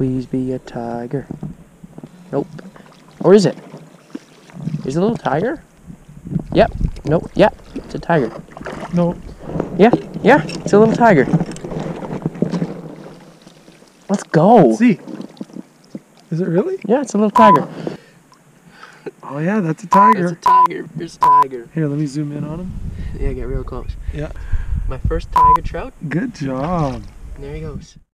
please be a tiger. Nope. Or is it? Is it a little tiger? Yep. Nope. Yeah. It's a tiger. No. Yeah. Yeah. It's a little tiger. Let's go. Let's see. Is it really? Yeah, it's a little tiger. Oh yeah, that's a tiger. It's a tiger. There's a tiger. Here, let me zoom in on him. Yeah, get real close. Yeah. My first tiger trout. Good job. There he goes.